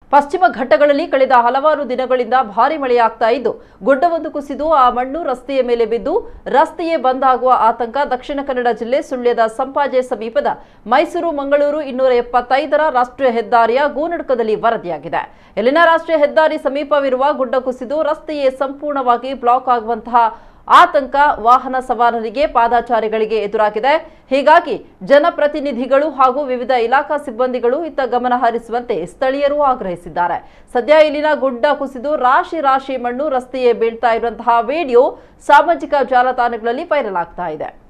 ಪಶ್ಚಿಮ ಘಟ್ಟಗಳಲ್ಲಿ ಕಳೆದ ಹಲವಾರು ದಿನಗಳಿಂದ ಭಾರಿ ಮಳೆಯಾಗ್ತಾ ಇದ್ದು ಗುಡ್ಡವೊಂದು ಕುಸಿದು ಆ ಮಣ್ಣು ರಸ್ತೆಯ ಮೇಲೆ ಬಿದ್ದು ರಸ್ತೆಯೇ ಬಂದ್ ಆಗುವ ಆತಂಕ ದಕ್ಷಿಣ ಕನ್ನಡ ಜಿಲ್ಲೆ ಸುಳ್ಯದ ಸಂಪಾಜೆ ಸಮೀಪದ ಮೈಸೂರು ಮಂಗಳೂರು 275ರ ರಾಷ್ಟ್ರೀಯ ಹೆದ್ದಾರಿಯ ಗೋನಡ್ಕದಲ್ಲಿ ವರದಿಯಾಗಿದೆ. ಇಲ್ಲಿನ ರಾಷ್ಟ್ರೀಯ ಹೆದ್ದಾರಿ ಸಮೀಪವಿರುವ ಗುಡ್ಡ ಕುಸಿದು ರಸ್ತೆಯೇ ಸಂಪೂರ್ಣವಾಗಿ ಬ್ಲಾಕ್ ಆಗುವಂತಹ ಆತಂಕ ವಾಹನ ಸವಾರರಿಗೆ ಪಾದಚಾರಿಗಳಿಗೆ ಎದುರಾಗಿದೆ. ಹೀಗಾಗಿ ಜನಪ್ರತಿನಿಧಿಗಳು ಹಾಗೂ ವಿವಿಧ ಇಲಾಖಾ ಸಿಬ್ಬಂದಿಗಳು ಇತ್ತ ಗಮನ ಹರಿಸುವಂತೆ ಸ್ಥಳೀಯರು ಆಗ್ರಹಿಸಿದ್ದಾರೆ. ಸದ್ಯ ಇಲ್ಲಿನ ಗುಡ್ಡ ಕುಸಿದು ರಾಶಿ ಮಣ್ಣು ರಸ್ತೆಯೇ ಬೀಳ್ತಾ ಇರುವಂತಹ ವಿಡಿಯೋ ಸಾಮಾಜಿಕ ಜಾಲತಾಣಗಳಲ್ಲಿ ವೈರಲ್ ಆಗ್ತಾ ಇದೆ.